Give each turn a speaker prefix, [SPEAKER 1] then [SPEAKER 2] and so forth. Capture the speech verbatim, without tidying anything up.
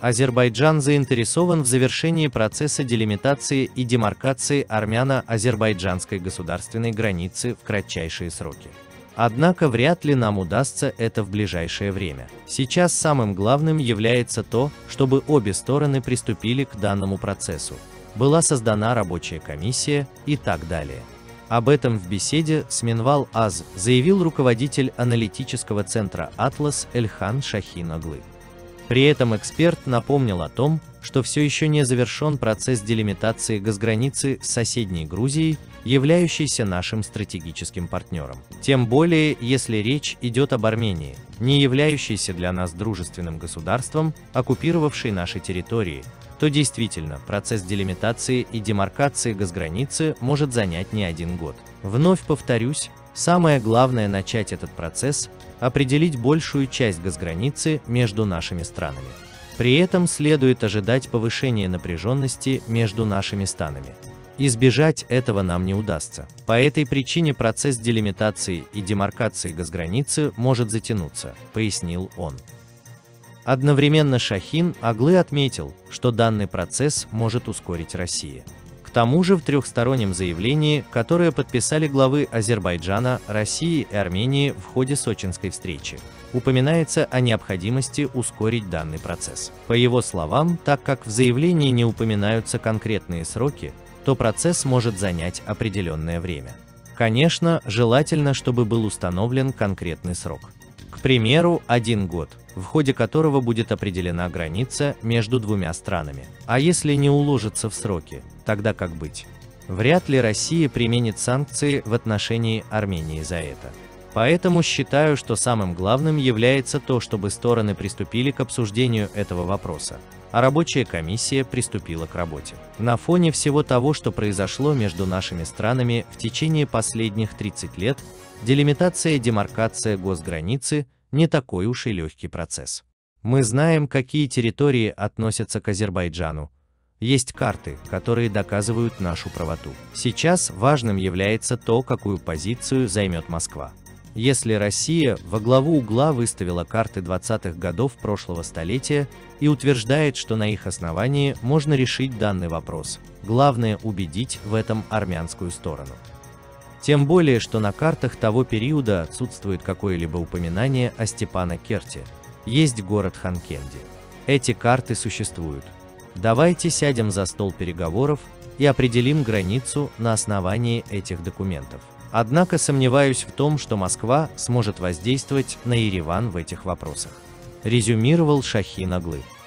[SPEAKER 1] Азербайджан заинтересован в завершении процесса делимитации и демаркации армяно-азербайджанской государственной границы в кратчайшие сроки. Однако вряд ли нам удастся это в ближайшее время. Сейчас самым главным является то, чтобы обе стороны приступили к данному процессу. Была создана рабочая комиссия и так далее. Об этом в беседе с Минвал АЗ заявил руководитель аналитического центра «Атлас» Эльхан Шахин Оглы. При этом эксперт напомнил о том, что все еще не завершен процесс делимитации госграницы с соседней Грузией, являющейся нашим стратегическим партнером. Тем более, если речь идет об Армении, не являющейся для нас дружественным государством, оккупировавшей наши территории, то действительно процесс делимитации и демаркации госграницы может занять не один год. Вновь повторюсь, самое главное начать этот процесс, определить большую часть госграницы между нашими странами. При этом следует ожидать повышения напряженности между нашими странами. Избежать этого нам не удастся. По этой причине процесс делимитации и демаркации госграницы может затянуться, пояснил он. Одновременно Шахин Оглы отметил, что данный процесс может ускорить Россия. К тому же в трехстороннем заявлении, которое подписали главы Азербайджана, России и Армении в ходе сочинской встречи, упоминается о необходимости ускорить данный процесс. По его словам, так как в заявлении не упоминаются конкретные сроки, то процесс может занять определенное время. Конечно, желательно, чтобы был установлен конкретный срок. К примеру, один год, в ходе которого будет определена граница между двумя странами. А если не уложится в сроки, тогда как быть? Вряд ли Россия применит санкции в отношении Армении за это. Поэтому считаю, что самым главным является то, чтобы стороны приступили к обсуждению этого вопроса, а рабочая комиссия приступила к работе. На фоне всего того, что произошло между нашими странами в течение последних тридцати лет, делимитация и демаркация госграницы не такой уж и легкий процесс. Мы знаем, какие территории относятся к Азербайджану. Есть карты, которые доказывают нашу правоту. Сейчас важным является то, какую позицию займет Москва. Если Россия во главу угла выставила карты двадцатых годов прошлого столетия и утверждает, что на их основании можно решить данный вопрос, главное убедить в этом армянскую сторону. Тем более, что на картах того периода отсутствует какое-либо упоминание о Степанакерте. Есть город Ханкенди. Эти карты существуют. Давайте сядем за стол переговоров и определим границу на основании этих документов. Однако сомневаюсь в том, что Москва сможет воздействовать на Ереван в этих вопросах. Резюмировал Шахин Оглы.